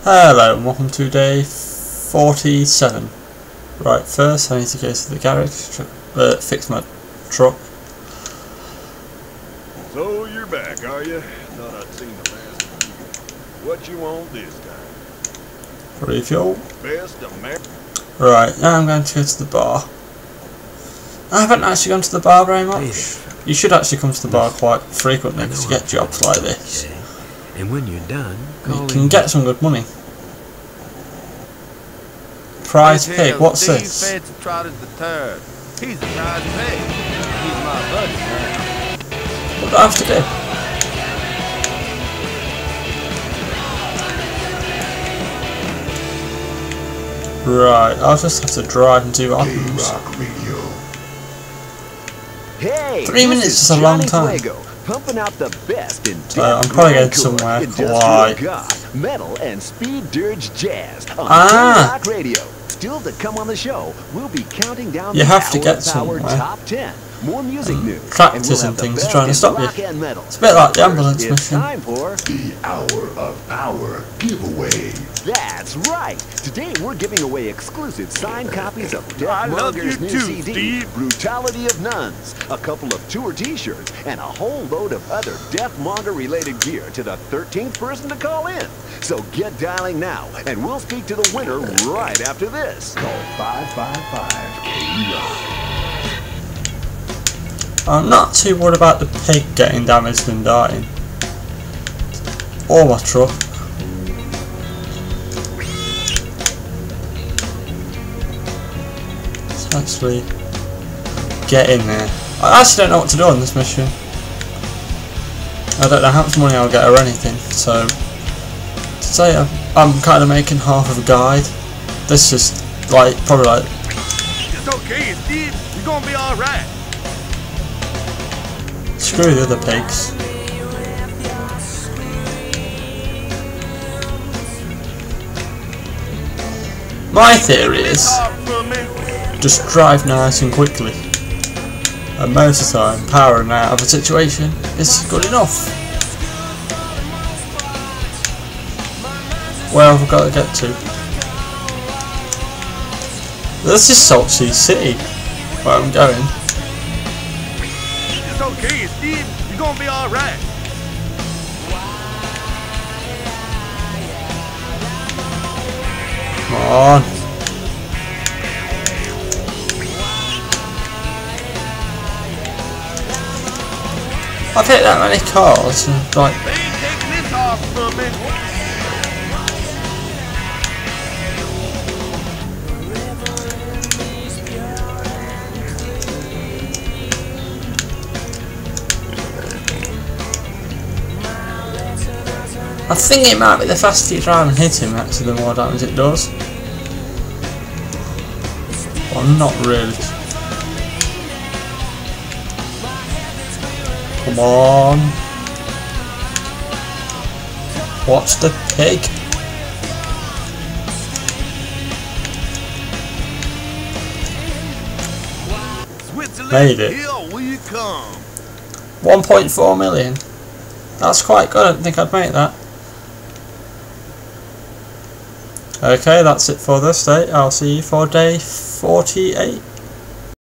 Hello and welcome to day 47. Right, first I need to go to the garage to fix my truck. So you're back, are you? Thought I'd seen the last of you. What you want this time? Refuel. Best American. Right, now I'm going to go to the bar. I haven't actually gone to the bar very much. You should actually come to the bar quite frequently because you get jobs like this. And when you're done, you can get some good money. Prize pig, what's this? He's the prize pig. He's my buddy, man. What do I have to do? Right, I'll just have to drive and see what happens. Hey, 3 minutes is a long time. Pumping out the best in I'm probably going somewhere quiet. Goth, metal, and speed dirge jazz on Rock Radio. Still to come on the show, we'll be counting down you have to get somewhere. Top 10. More music news. Tractors and things trying to stop you. It's a bit like the ambulance mission. Time for the Hour of Power giveaway. That's right. Today we're giving away exclusive signed copies of Deathmonger's new CD, Steve. Brutality of Nuns, a couple of tour t-shirts, and a whole load of other Deathmonger related gear to the 13th person to call in. So get dialing now, and we'll speak to the winner right after this. Call 555-KEROCK. I'm not too worried about the pig getting damaged and dying. Or my truck. Let's actually get in there. I actually don't know what to do on this mission. I don't know how much money I'll get or anything, so to say I'm kind of making half of a guide. This is like probably like. It's okay, Steve. You're gonna be all right. Screw the other pigs. My theory is just drive nice and quickly. And most of the time, powering out of a situation is good enough. Where have I got to get to? This is Salt Sea City, where I'm going. It's okay, Steve. You're gonna be all right. Come on. I've hit that many cars and like. They ain't taking this off from me. I think it might be the faster you drive and hit him actually the more damage it does. Well, not really. Come on. Watch the pig. Made it. 1.4 million. That's quite good. I don't think I'd make that. Okay, that's it for this day. I'll see you for day 48.